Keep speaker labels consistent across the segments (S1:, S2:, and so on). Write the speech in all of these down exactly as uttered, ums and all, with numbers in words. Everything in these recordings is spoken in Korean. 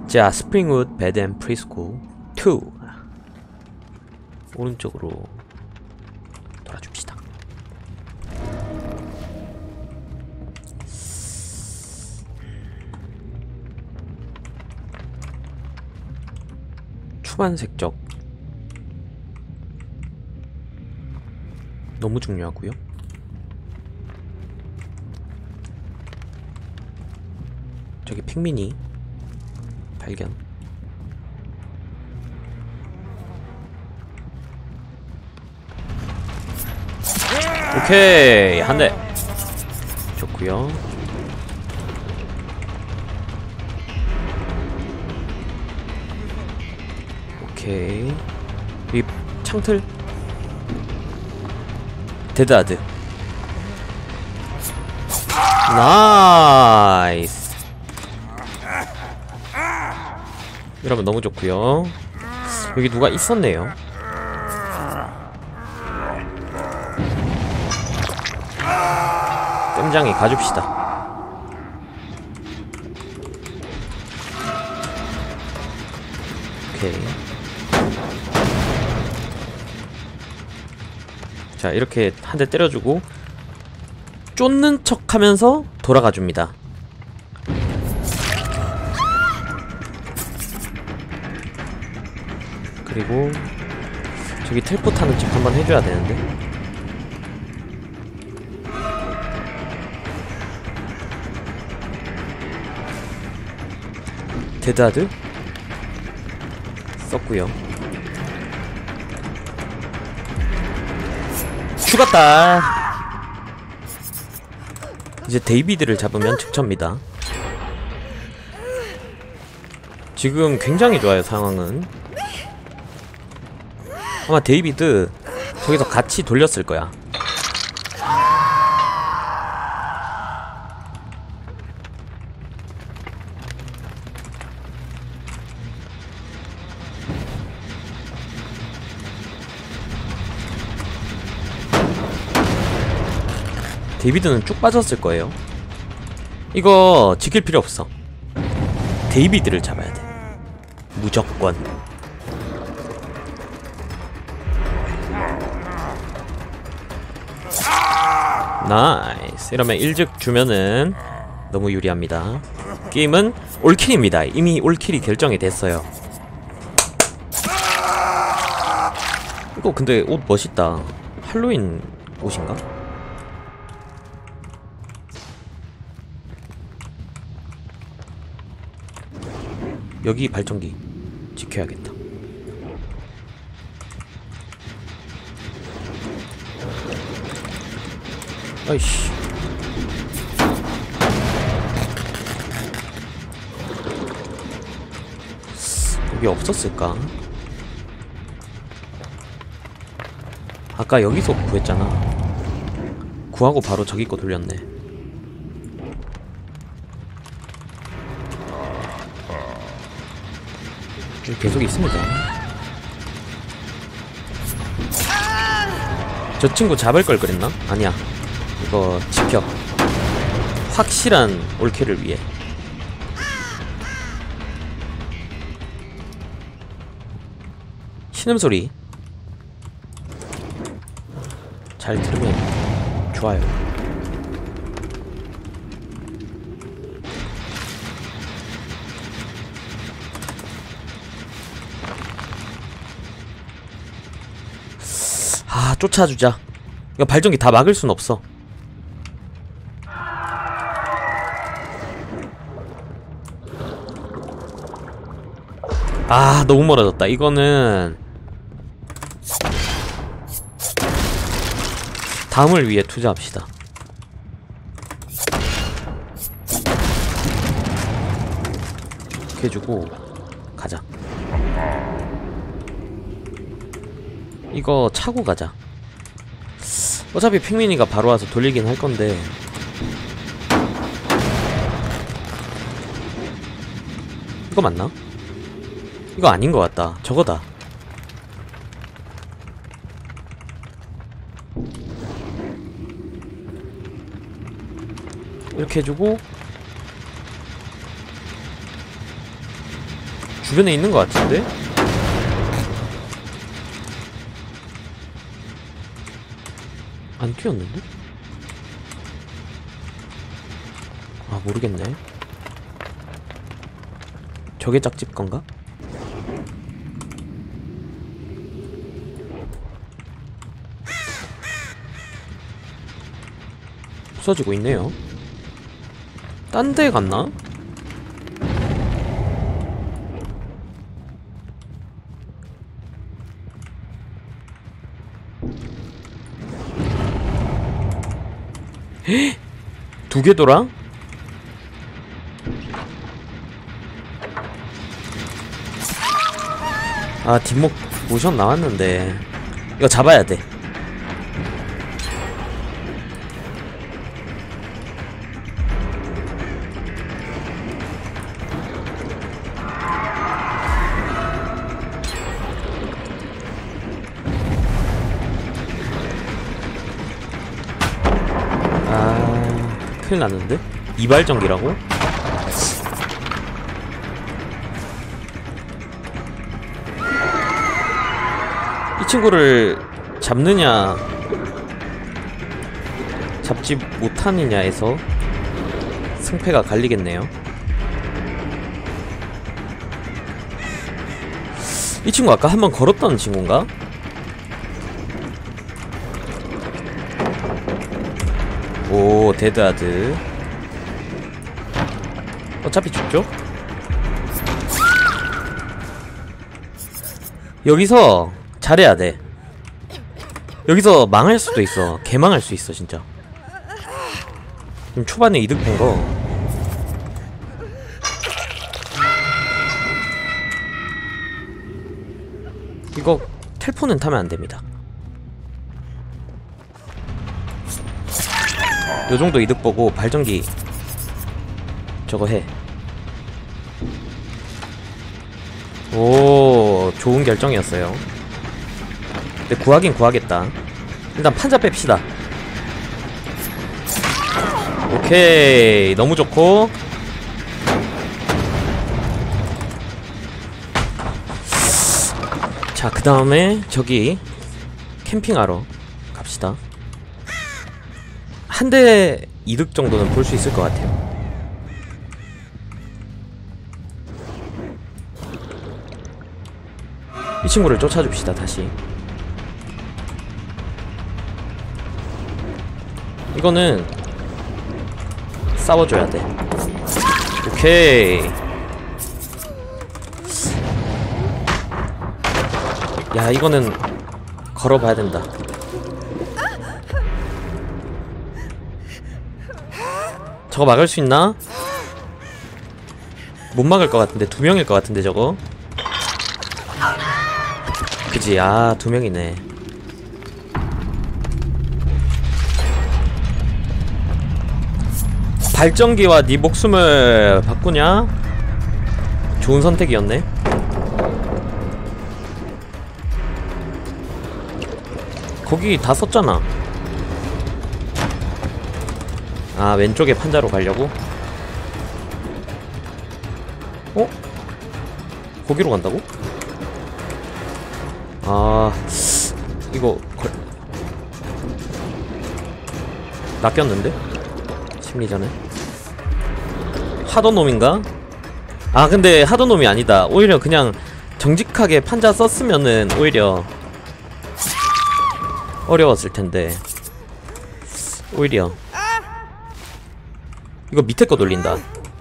S1: 자, 스프링우드 베드 앤 프리스코 투 오른쪽으로 돌아줍시다. 초반색적 너무 중요하고요. 저기 핑민이 발견. 오케이, 한 대 좋구요. 오케이, 이 창틀 데드하드 나이스. 여러분 너무 좋구요. 여기 누가 있었네요. 땜장이 가줍시다. 오케이. 자, 이렇게 한 대 때려주고 쫓는 척 하면서 돌아가 줍니다. 그리고 저기 텔포 타는 척 한번 해줘야 되는데. 데드하드 썼구요. 죽었다. 이제 데이비드를 잡으면 득점입니다. 지금 굉장히 좋아요, 상황은. 아마 데이비드 저기서 같이 돌렸을 거야. 데이비드는 쭉 빠졌을 거예요. 이거 지킬 필요 없어. 데이비드를 잡아야 돼. 무조건. 나이스. 이러면 일즉 주면은 너무 유리합니다. 게임은 올킬입니다. 이미 올킬이 결정이 됐어요. 이거 근데 옷 멋있다. 할로윈 옷인가? 여기 발전기 지켜야겠다. 아이씨. 여기 없었을까? 아까 여기서 구했잖아. 구하고 바로 저기 거 돌렸네. 계속 있습니다. 저 친구 잡을 걸 그랬나? 아니야. 이거 지켜. 확실한 올킬을 위해. 신음소리 잘 들으면 좋아요. 아, 쫓아주자. 이거 발전기 다 막을 순 없어. 아, 너무 멀어졌다. 이거는 다음을 위해 투자합시다. 이렇게 해주고 가자. 이거 차고 가자. 어차피 핑민이가 바로 와서 돌리긴 할 건데. 이거 맞나? 이거 아닌 것 같다. 저거다. 이렇게 해주고 주변에 있는 것 같은데? 안 뛰었는데? 아, 모르겠네. 저게 짝집 건가? 부서지고 있네요. 딴 데 갔나? 헉! 두 개 돌아? 아, 뒷목 모션 나왔는데 이거 잡아야 돼. 아, 큰일 났는데? 이발전기라고? 이 친구를 잡느냐 잡지 못하느냐에서 승패가 갈리겠네요. 이 친구 아까 한번 걸었던 친구인가? 오, 데드하드. 어차피 죽죠? 여기서 잘해야 돼. 여기서 망할 수도 있어. 개망할 수 있어 진짜. 지금 초반에 이득 본 거. 이거 텔포는 타면 안 됩니다. 요 정도 이득 보고 발전기 저거 해. 오, 좋은 결정이었어요. 근데 구하긴 구하겠다. 일단 판자 뺍시다. 오케이, 너무 좋고. 자, 그 다음에 저기 캠핑하러 갑시다. 한 대 이득 정도는 볼 수 있을 것 같아요. 이 친구를 쫓아줍시다. 다시 이거는 싸워줘야 돼. 오케이. 야, 이거는 걸어봐야 된다. 저거 막을 수 있나? 못 막을 것 같은데. 두 명일 것 같은데 저거. 그지? 아, 두 명이네. 발전기와 네 목숨을 바꾸냐? 좋은 선택이었네. 거기 다 썼잖아. 아, 왼쪽에 판자로 가려고? 어? 거기로 간다고? 아, 이거 걸... 낚였는데? 심리전에 하던 놈인가? 아, 근데 하던 놈이 아니다. 오히려 그냥 정직하게 판자 썼으면은 오히려 어려웠을 텐데. 오히려 이거 밑에 거 돌린다.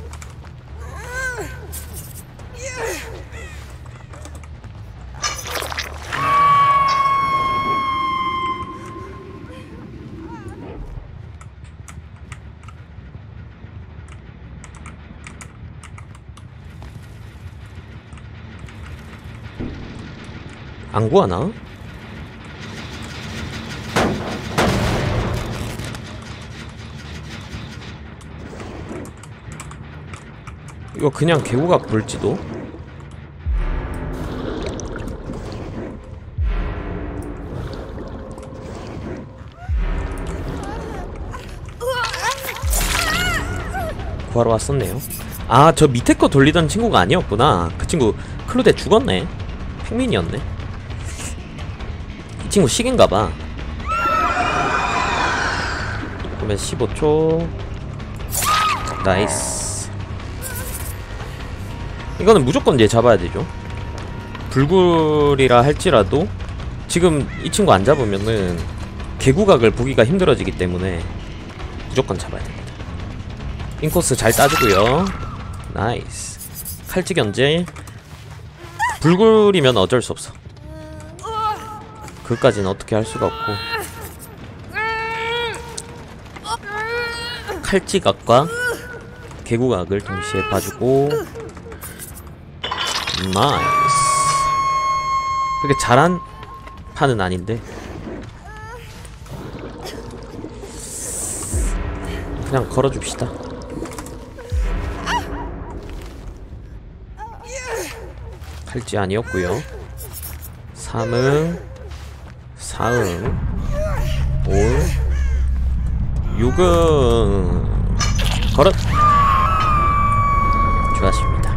S1: 안 구하나? 이거 그냥 개구가 볼지도? 구하러 왔었네요. 아, 저 밑에 거 돌리던 친구가 아니었구나. 그 친구 클로데 죽었네. 팽민이었네. 이 친구 식인가봐. 그러면 십오 초. 나이스. 이거는 무조건 얘 잡아야 되죠. 불굴이라 할지라도 지금 이 친구 안 잡으면은 개구각을 보기가 힘들어지기 때문에 무조건 잡아야 됩니다. 인코스 잘 따주고요. 나이스. 칼찌 견제. 불굴이면 어쩔 수 없어. 그까지는 어떻게 할 수가 없고. 칼찌각과 개구각을 동시에 봐주고. 나이스. 그렇게 잘한 판은 아닌데 그냥 걸어줍시다. 칼찌 아니었고요. 삼응, 사응, 올, 육응. 걸어. 좋았습니다.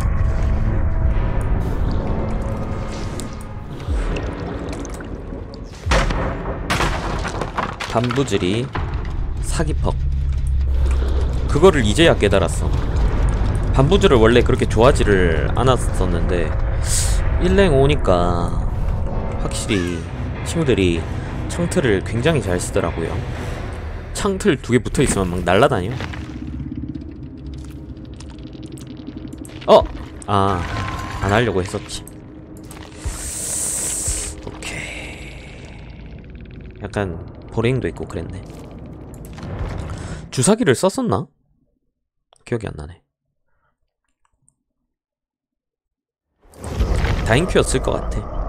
S1: 반부질이 사기퍽. 그거를 이제야 깨달았어. 반부질을 원래 그렇게 좋아하지를 않았었는데 일랭 오니까 확실히 친구들이 창틀을 굉장히 잘 쓰더라고요. 창틀 두 개 붙어있으면 막 날라다녀. 어! 아, 안 하려고 했었지. 오케이. 약간 보레잉도 있고 그랬네. 주사기를 썼었나? 기억이 안 나네. 다인큐였을 것 같아.